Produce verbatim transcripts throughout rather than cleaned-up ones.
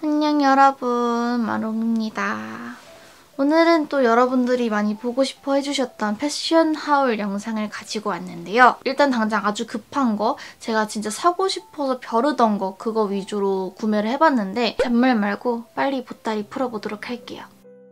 안녕 여러분, 마롱입니다. 오늘은 또 여러분들이 많이 보고 싶어 해주셨던 패션 하울 영상을 가지고 왔는데요. 일단 당장 아주 급한 거, 제가 진짜 사고 싶어서 벼르던 거 그거 위주로 구매를 해봤는데 잔말 말고 빨리 보따리 풀어보도록 할게요.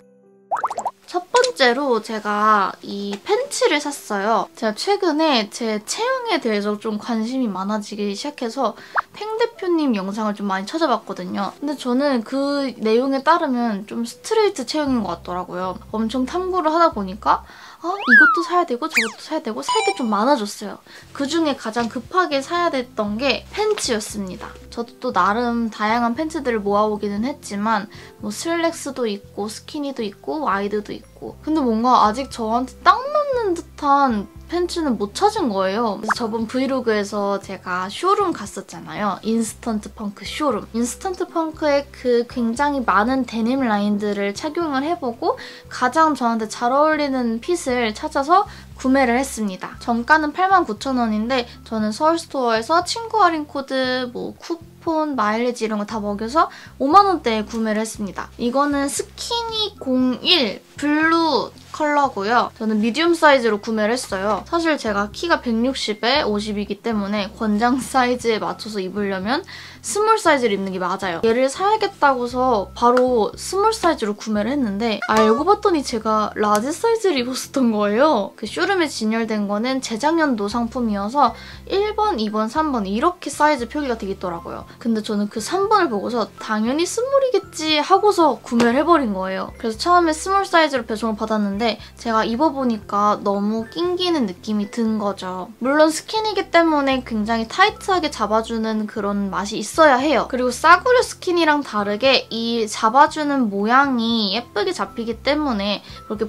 첫 번째로 제가 이 팬츠를 샀어요. 제가 최근에 제 체형에 대해서 좀 관심이 많아지기 시작해서 팽 대표님 영상을 좀 많이 찾아봤거든요. 근데 저는 그 내용에 따르면 좀 스트레이트 체형인 것 같더라고요. 엄청 탐구를 하다 보니까 아, 이것도 사야 되고 저것도 사야 되고 살 게 좀 많아졌어요. 그중에 가장 급하게 사야 됐던 게 팬츠였습니다. 저도 또 나름 다양한 팬츠들을 모아오기는 했지만 뭐 슬랙스도 있고 스키니도 있고 와이드도 있고 근데 뭔가 아직 저한테 딱 맞는 듯한 팬츠는 못 찾은 거예요. 그래서 저번 브이로그에서 제가 쇼룸 갔었잖아요. 인스턴트 펑크 쇼룸. 인스턴트 펑크의 그 굉장히 많은 데님 라인들을 착용을 해보고 가장 저한테 잘 어울리는 핏을 찾아서 구매를 했습니다. 정가는 팔만 구천 원인데 저는 서울스토어에서 친구 할인 코드, 뭐 쿠폰, 마일리지 이런 거 다 먹여서 오만 원대에 구매를 했습니다. 이거는 스키니 공일 블루 컬러고요. 저는 미디움 사이즈로 구매를 했어요. 사실 제가 키가 백육십에 오십이기 때문에 권장 사이즈에 맞춰서 입으려면 스몰 사이즈를 입는 게 맞아요. 얘를 사야겠다고서 바로 스몰 사이즈로 구매를 했는데 알고 봤더니 제가 라지 사이즈를 입었었던 거예요. 그 쇼룸에 진열된 거는 재작년도 상품이어서 일 번, 이 번, 삼 번 이렇게 사이즈 표기가 되어 있더라고요. 근데 저는 그 삼 번을 보고서 당연히 스몰이겠지 하고서 구매를 해버린 거예요. 그래서 처음에 스몰 사이즈로 배송을 받았는데 제가 입어보니까 너무 낑기는 느낌이 든 거죠. 물론 스키니이기 때문에 굉장히 타이트하게 잡아주는 그런 맛이 있어야 해요. 그리고 싸구려 스키니랑 다르게 이 잡아주는 모양이 예쁘게 잡히기 때문에 그렇게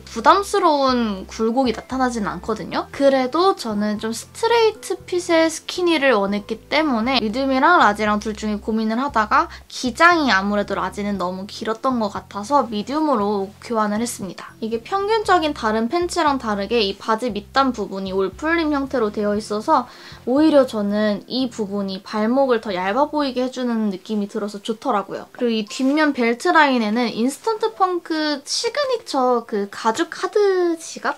부담스러운 굴곡이 나타나진 않거든요. 그래도 저는 좀 스트레이트 핏의 스키니를 원했기 때문에 미디움이랑 라지랑 둘 중에 고민을 하다가 기장이 아무래도 라지는 너무 길었던 것 같아서 미디움으로 교환을 했습니다. 이게 평균적인 다른 팬츠랑 다르게 이 바지 밑단 부분이 올풀림 형태로 되어 있어서 오히려 저는 이 부분이 발목을 더 얇아 보이게 해주는 느낌이 들어서 좋더라고요. 그리고 이 뒷면 벨트 라인에는 인스턴트 펑크 시그니처 그 가죽 카드 지갑?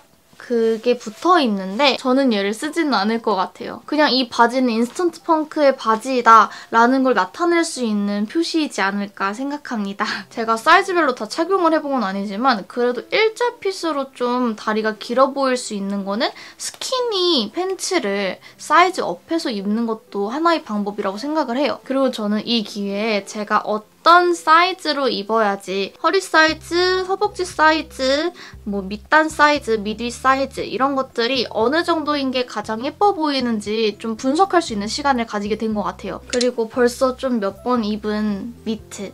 그게 붙어있는데 저는 얘를 쓰지는 않을 것 같아요. 그냥 이 바지는 인스턴트 펑크의 바지다 라는 걸 나타낼 수 있는 표시이지 않을까 생각합니다. 제가 사이즈별로 다 착용을 해본 건 아니지만 그래도 일자 핏으로 좀 다리가 길어 보일 수 있는 거는 스키니 팬츠를 사이즈 업해서 입는 것도 하나의 방법이라고 생각을 해요. 그리고 저는 이 기회에 제가 어떤 어떤 사이즈로 입어야지 허리 사이즈, 허벅지 사이즈, 뭐 밑단 사이즈, 미디 사이즈 이런 것들이 어느 정도인 게 가장 예뻐 보이는지 좀 분석할 수 있는 시간을 가지게 된 것 같아요. 그리고 벌써 좀 몇 번 입은 니트.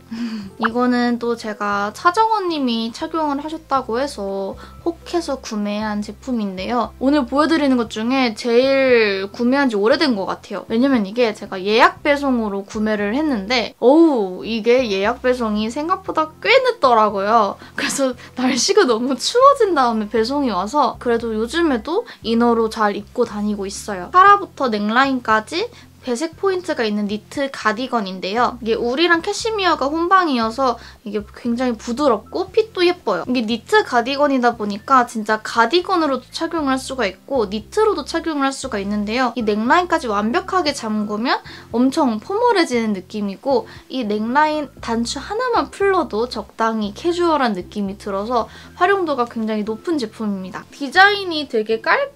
이거는 또 제가 차정원님이 착용을 하셨다고 해서 혹해서 구매한 제품인데요. 오늘 보여드리는 것 중에 제일 구매한 지 오래된 것 같아요. 왜냐면 이게 제가 예약 배송으로 구매를 했는데 어우 이게 예약 배송이 생각보다 꽤 늦더라고요. 그래서 날씨가 너무 추워진 다음에 배송이 와서 그래도 요즘에도 이너로 잘 입고 다니고 있어요. 카라부터 넥라인까지 배색 포인트가 있는 니트 가디건인데요. 이게 울이랑 캐시미어가 혼방이어서 이게 굉장히 부드럽고 핏도 예뻐요. 이게 니트 가디건이다 보니까 진짜 가디건으로도 착용을 할 수가 있고 니트로도 착용을 할 수가 있는데요. 이 넥라인까지 완벽하게 잠그면 엄청 포멀해지는 느낌이고 이 넥라인 단추 하나만 풀러도 적당히 캐주얼한 느낌이 들어서 활용도가 굉장히 높은 제품입니다. 디자인이 되게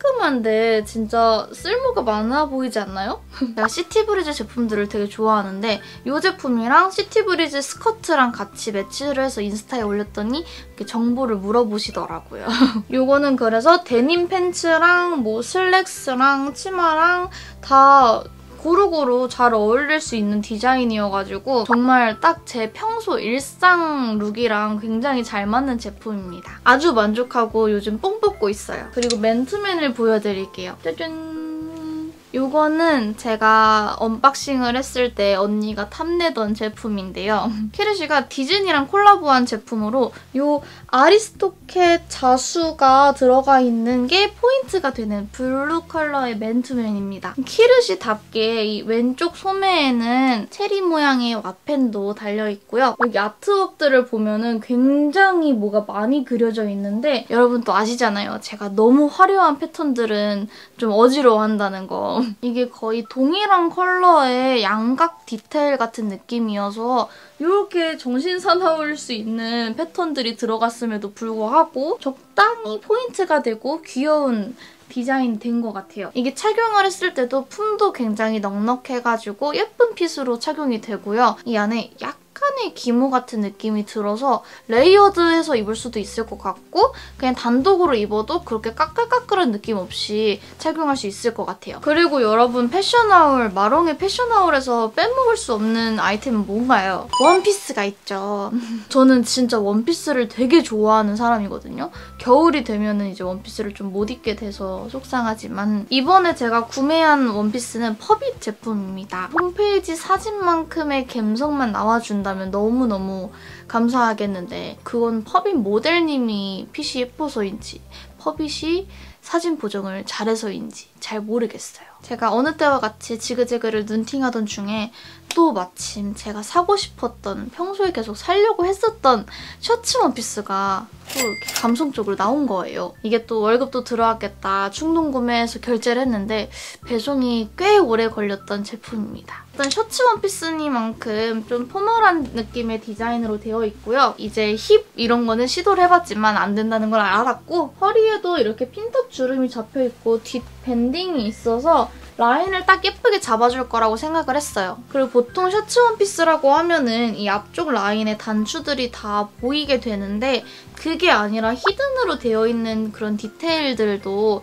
깔끔한데 진짜 쓸모가 많아 보이지 않나요? 시티브리즈 제품들을 되게 좋아하는데 이 제품이랑 시티브리즈 스커트랑 같이 매치를 해서 인스타에 올렸더니 이렇게 정보를 물어보시더라고요. 이거는 그래서 데님 팬츠랑 뭐 슬랙스랑 치마랑 다 고루고루 잘 어울릴 수 있는 디자인이어가지고 정말 딱 제 평소 일상 룩이랑 굉장히 잘 맞는 제품입니다. 아주 만족하고 요즘 뽕 뽑고 있어요. 그리고 맨투맨을 보여드릴게요. 짜잔! 이거는 제가 언박싱을 했을 때 언니가 탐내던 제품인데요. 키르시가 디즈니랑 콜라보한 제품으로 이 아리스토켓 자수가 들어가 있는 게 포인트가 되는 블루 컬러의 맨투맨입니다. 키르시답게 이 왼쪽 소매에는 체리 모양의 와펜도 달려있고요. 여기 아트웍들을 보면은 굉장히 뭐가 많이 그려져 있는데 여러분 또 아시잖아요. 제가 너무 화려한 패턴들은 좀 어지러워한다는 거. 이게 거의 동일한 컬러의 양각 디테일 같은 느낌이어서 이렇게 정신 사나울 수 있는 패턴들이 들어갔음에도 불구하고 적당히 포인트가 되고 귀여운 디자인 된 것 같아요. 이게 착용을 했을 때도 품도 굉장히 넉넉해가지고 예쁜 핏으로 착용이 되고요. 이 안에 약간의 기모 같은 느낌이 들어서 레이어드해서 입을 수도 있을 것 같고 그냥 단독으로 입어도 그렇게 까끌까끌한 느낌 없이 착용할 수 있을 것 같아요. 그리고 여러분 패션하울, 마롱의 패션하울에서 빼먹을 수 없는 아이템은 뭔가요? 원피스가 있죠. 저는 진짜 원피스를 되게 좋아하는 사람이거든요. 겨울이 되면은 이제 원피스를 좀 못 입게 돼서 속상하지만 이번에 제가 구매한 원피스는 퍼빗 제품입니다. 홈페이지 사진만큼의 감성만 나와준다면 너무너무 감사하겠는데 그건 퍼빗 모델님이 핏이 예뻐서인지 퍼빗이 사진 보정을 잘해서인지 잘 모르겠어요. 제가 어느 때와 같이 지그재그를 눈팅하던 중에 또 마침 제가 사고 싶었던 평소에 계속 사려고 했었던 셔츠 원피스가 또 이렇게 감성적으로 나온 거예요. 이게 또 월급도 들어왔겠다 충동 구매해서 결제를 했는데 배송이 꽤 오래 걸렸던 제품입니다. 일단 셔츠 원피스니만큼 좀 포멀한 느낌의 디자인으로 되어 있고요. 이제 힙 이런 거는 시도를 해봤지만 안 된다는 걸 알았고 허리에도 이렇게 핀턱 주름이 잡혀있고 뒷 밴딩이 있어서 라인을 딱 예쁘게 잡아줄 거라고 생각을 했어요. 그리고 보통 셔츠 원피스라고 하면은 이 앞쪽 라인의 단추들이 다 보이게 되는데 그게 아니라 히든으로 되어 있는 그런 디테일들도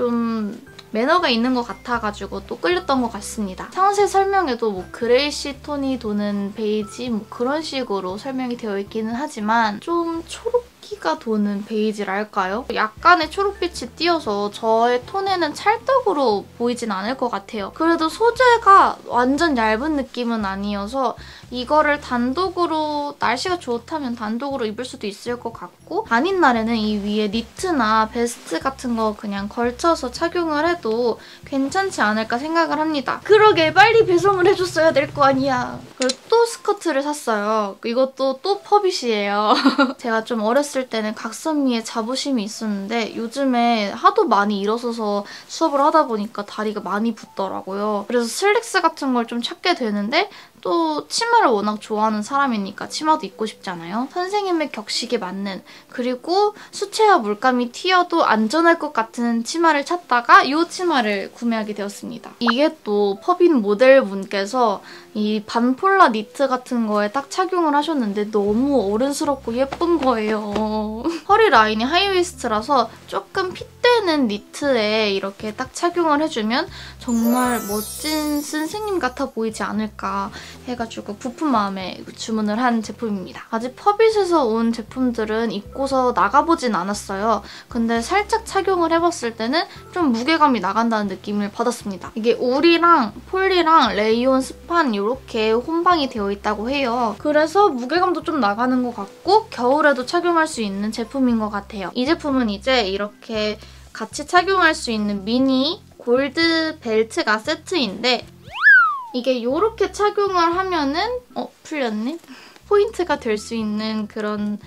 좀 매너가 있는 것 같아가지고 또 끌렸던 것 같습니다. 상세 설명에도 뭐 그레이시 톤이 도는 베이지 뭐 그런 식으로 설명이 되어 있기는 하지만 좀 초록기가 도는 베이지랄까요? 약간의 초록빛이 띄어서 저의 톤에는 찰떡으로 보이진 않을 것 같아요. 그래도 소재가 완전 얇은 느낌은 아니어서 이거를 단독으로 날씨가 좋다면 단독으로 입을 수도 있을 것 같고 아닌 날에는 이 위에 니트나 베스트 같은 거 그냥 걸쳐서 착용을 해도 괜찮지 않을까 생각을 합니다. 그러게 빨리 배송을 해줬어야 될 거 아니야. 그리고 또 스커트를 샀어요. 이것도 또 퍼빗이에요. 제가 좀 어렸을 때는 각선미에 자부심이 있었는데 요즘에 하도 많이 일어서서 수업을 하다 보니까 다리가 많이 붓더라고요. 그래서 슬랙스 같은 걸 좀 찾게 되는데 또 치마를 워낙 좋아하는 사람이니까 치마도 입고 싶잖아요. 선생님의 격식에 맞는 그리고 수채화 물감이 튀어도 안전할 것 같은 치마를 찾다가 이 치마를 구매하게 되었습니다. 이게 또 퍼빗 모델분께서 이 반폴라 니트 같은 거에 딱 착용을 하셨는데 너무 어른스럽고 예쁜 거예요. 허리 라인이 하이웨이스트라서 조금 핏되는 니트에 이렇게 딱 착용을 해주면 정말 멋진 선생님 같아 보이지 않을까 해가지고 부푼 마음에 주문을 한 제품입니다. 아직 퍼빗에서 온 제품들은 입고서 나가보진 않았어요. 근데 살짝 착용을 해봤을 때는 좀 무게감이 나간다는 느낌을 받았습니다. 이게 울이랑 폴리랑 레이온, 스판 이렇게 혼방이 되어 있다고 해요. 그래서 무게감도 좀 나가는 것 같고 겨울에도 착용할 수 있는 제품인 것 같아요. 이 제품은 이제 이렇게 같이 착용할 수 있는 미니 골드 벨트가 세트인데 이게 이렇게 착용을 하면은 어? 풀렸네? 포인트가 될 수 있는 그런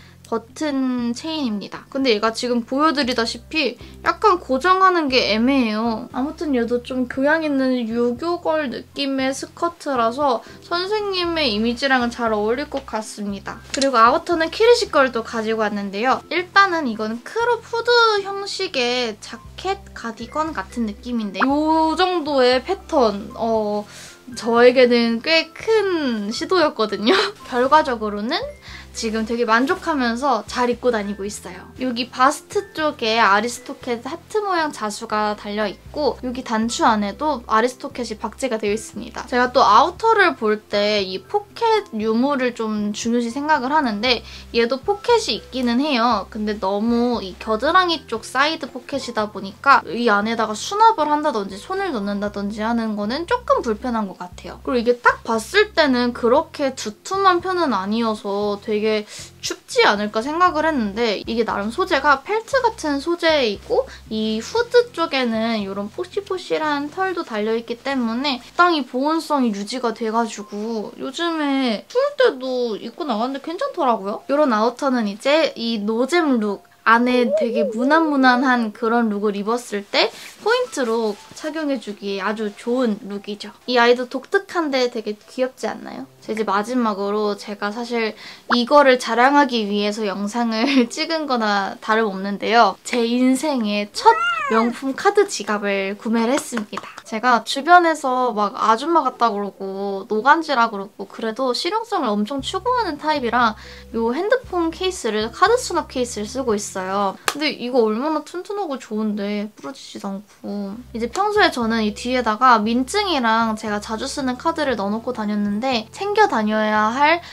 버튼 체인입니다. 근데 얘가 지금 보여드리다시피 약간 고정하는 게 애매해요. 아무튼 얘도 좀 교양 있는 유교걸 느낌의 스커트라서 선생님의 이미지랑은 잘 어울릴 것 같습니다. 그리고 아우터는 키르시 걸도 가지고 왔는데요. 일단은 이거는 크롭 후드 형식의 자켓, 가디건 같은 느낌인데 이 정도의 패턴, 어... 저에게는 꽤 큰 시도였거든요. 결과적으로는 지금 되게 만족하면서 잘 입고 다니고 있어요. 여기 바스트 쪽에 아리스토켓 하트 모양 자수가 달려있고 여기 단추 안에도 아리스토켓이 박제가 되어 있습니다. 제가 또 아우터를 볼 때 이 포켓 유무를 좀 중요시 생각을 하는데 얘도 포켓이 있기는 해요. 근데 너무 이 겨드랑이 쪽 사이드 포켓이다 보니까 이 안에다가 수납을 한다든지 손을 넣는다든지 하는 거는 조금 불편한 것 같아요. 그리고 이게 딱 봤을 때는 그렇게 두툼한 편은 아니어서 되게 춥지 않을까 생각을 했는데 이게 나름 소재가 펠트 같은 소재이고 이 후드 쪽에는 이런 포실포실한 털도 달려있기 때문에 적당히 보온성이 유지가 돼가지고 요즘에 추울 때도 입고 나갔는데 괜찮더라고요. 이런 아우터는 이제 이 노잼 룩 안에 되게 무난무난한 그런 룩을 입었을 때 포인트로 착용해주기에 아주 좋은 룩이죠. 이 아이도 독특한데 되게 귀엽지 않나요? 자, 이제 마지막으로 제가 사실 이거를 자랑하기 위해서 영상을 찍은 거나 다름없는데요. 제 인생의 첫 명품 카드 지갑을 구매를 했습니다. 제가 주변에서 막 아줌마 같다 그러고 노간지라 그러고 그래도 실용성을 엄청 추구하는 타입이라 이 핸드폰 케이스를 카드 수납 케이스를 쓰고 있어요. 근데 이거 얼마나 튼튼하고 좋은데 부러지지도 않고. 이제 평소에 저는 이 뒤에다가 민증이랑 제가 자주 쓰는 카드를 넣어놓고 다녔는데 챙겨 다녀야 할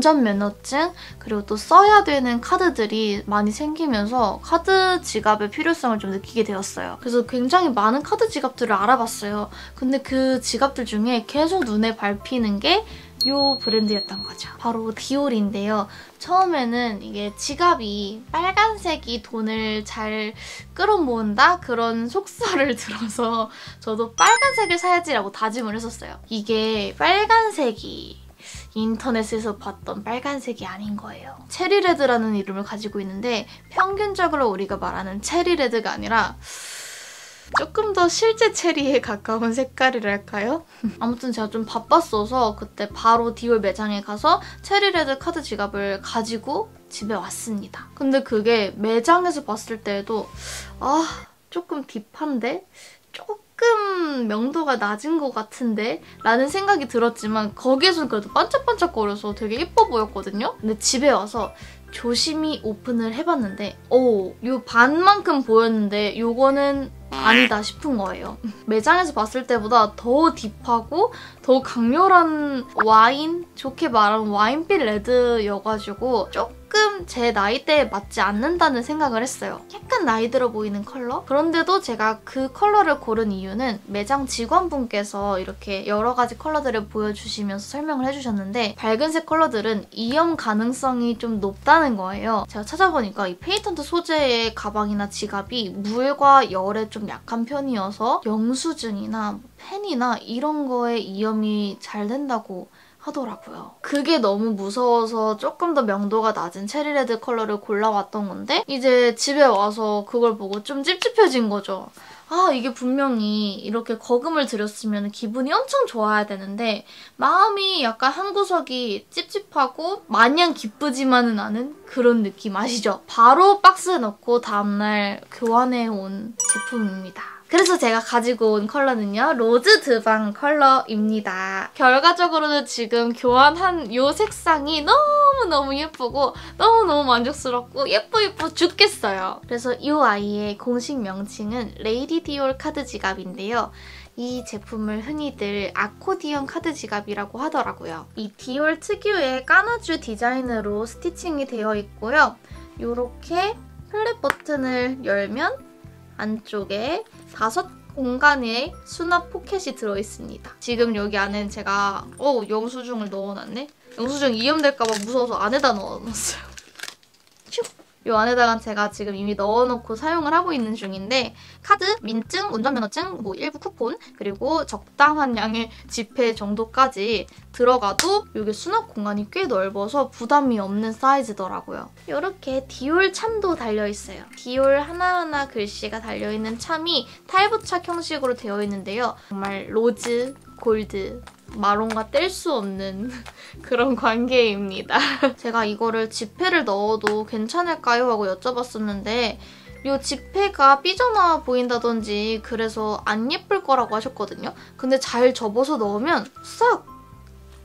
운전면허증 그리고 또 써야 되는 카드들이 많이 생기면서 카드 지갑의 필요성을 좀 느끼게 되었어요. 그래서 굉장히 많은 카드 지갑들을 알아봤어요. 근데 그 지갑들 중에 계속 눈에 밟히는 게 이 브랜드였던 거죠. 바로 디올인데요. 처음에는 이게 지갑이 빨간색이 돈을 잘 끌어모은다? 그런 속설을 들어서 저도 빨간색을 사야지라고 다짐을 했었어요. 이게 빨간색이 인터넷에서 봤던 빨간색이 아닌 거예요. 체리레드라는 이름을 가지고 있는데 평균적으로 우리가 말하는 체리레드가 아니라 조금 더 실제 체리에 가까운 색깔이랄까요? 아무튼 제가 좀 바빴어서 그때 바로 디올 매장에 가서 체리레드 카드 지갑을 가지고 집에 왔습니다. 근데 그게 매장에서 봤을 때에도 아 조금 딥한데? 조금 명도가 낮은 것 같은데? 라는 생각이 들었지만 거기에서는 그래도 반짝반짝거려서 되게 예뻐 보였거든요? 근데 집에 와서 조심히 오픈을 해봤는데 오, 요 반만큼 보였는데 요거는 아니다 싶은 거예요. 매장에서 봤을 때보다 더 딥하고 더 강렬한 와인? 좋게 말하면 와인빛 레드여가지고 조금 제 나이대에 맞지 않는다는 생각을 했어요. 약간 나이 들어 보이는 컬러? 그런데도 제가 그 컬러를 고른 이유는 매장 직원분께서 이렇게 여러 가지 컬러들을 보여주시면서 설명을 해주셨는데 밝은색 컬러들은 이염 가능성이 좀 높다는 거예요. 제가 찾아보니까 이 페이턴트 소재의 가방이나 지갑이 물과 열에 좀 약한 편이어서 영수증이나 펜이나 이런 거에 이염이 잘 된다고 하더라고요. 그게 너무 무서워서 조금 더 명도가 낮은 체리레드 컬러를 골라왔던 건데 이제 집에 와서 그걸 보고 좀 찝찝해진 거죠. 아 이게 분명히 이렇게 거금을 들였으면 기분이 엄청 좋아야 되는데 마음이 약간 한 구석이 찝찝하고 마냥 기쁘지만은 않은 그런 느낌 아시죠? 바로 박스에 넣고 다음날 교환해온 제품입니다. 그래서 제가 가지고 온 컬러는요. 로즈 드방 컬러입니다. 결과적으로는 지금 교환한 이 색상이 너무너무 예쁘고 너무너무 만족스럽고 예뻐 예뻐 죽겠어요. 그래서 이 아이의 공식 명칭은 레이디 디올 카드 지갑인데요. 이 제품을 흔히들 아코디언 카드 지갑이라고 하더라고요. 이 디올 특유의 까나주 디자인으로 스티칭이 되어 있고요. 이렇게 플랫 버튼을 열면 안쪽에 다섯 공간의 수납 포켓이 들어있습니다. 지금 여기 안엔 제가 어 영수증을 넣어놨네? 영수증 이염될까봐 무서워서 안에다 넣어놨어요. 슉! 이 안에다가 제가 지금 이미 넣어놓고 사용을 하고 있는 중인데 카드, 민증, 운전면허증, 뭐 일부 쿠폰, 그리고 적당한 양의 지폐 정도까지 들어가도 이게 수납 공간이 꽤 넓어서 부담이 없는 사이즈더라고요. 이렇게 디올 참도 달려있어요. 디올 하나하나 글씨가 달려있는 참이 탈부착 형식으로 되어 있는데요. 정말 로즈, 골드, 마론과 뗄 수 없는 그런 관계입니다. 제가 이거를 지폐를 넣어도 괜찮을까요? 하고 여쭤봤었는데 이 지폐가 삐져나와 보인다든지 그래서 안 예쁠 거라고 하셨거든요. 근데 잘 접어서 넣으면 싹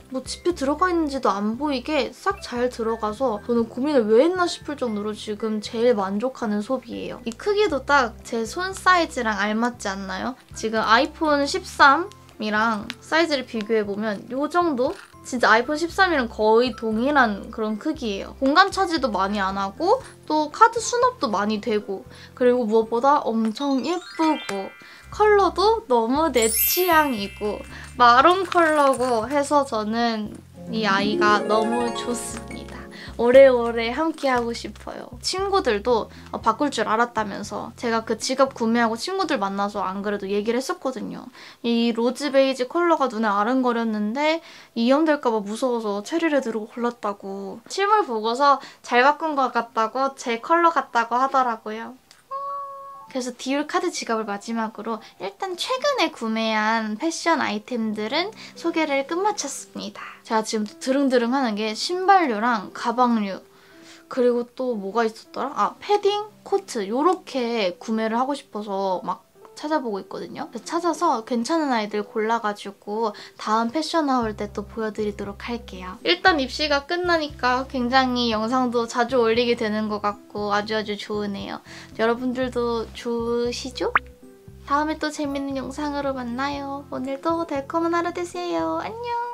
뭐 지폐 들어가 있는지도 안 보이게 싹 잘 들어가서 저는 고민을 왜 했나 싶을 정도로 지금 제일 만족하는 소비예요. 이 크기도 딱 제 손 사이즈랑 알맞지 않나요? 지금 아이폰 십삼이랑 사이즈를 비교해보면 이 정도? 진짜 아이폰 십삼이랑 거의 동일한 그런 크기예요. 공간 차지도 많이 안 하고 또 카드 수납도 많이 되고 그리고 무엇보다 엄청 예쁘고 컬러도 너무 내 취향이고 마론 컬러고 해서 저는 이 아이가 너무 좋습니다. 오래오래 함께하고 싶어요. 친구들도 바꿀 줄 알았다면서 제가 그 지갑 구매하고 친구들 만나서 안 그래도 얘기를 했었거든요. 이 로즈 베이지 컬러가 눈에 아른거렸는데 이염될까 봐 무서워서 체리레드로 골랐다고. 실물 보고서 잘 바꾼 것 같다고 제 컬러 같다고 하더라고요. 그래서 디올 카드 지갑을 마지막으로 일단 최근에 구매한 패션 아이템들은 소개를 끝마쳤습니다. 제가 지금 드릉드릉 하는 게 신발류랑 가방류 그리고 또 뭐가 있었더라? 아, 패딩, 코트 요렇게 구매를 하고 싶어서 막 찾아보고 있거든요. 그래서 찾아서 괜찮은 아이들 골라가지고 다음 패션 하울 때 또 보여드리도록 할게요. 일단 입시가 끝나니까 굉장히 영상도 자주 올리게 되는 것 같고 아주 아주 좋으네요. 여러분들도 좋으시죠? 다음에 또 재밌는 영상으로 만나요. 오늘도 달콤한 하루 되세요. 안녕!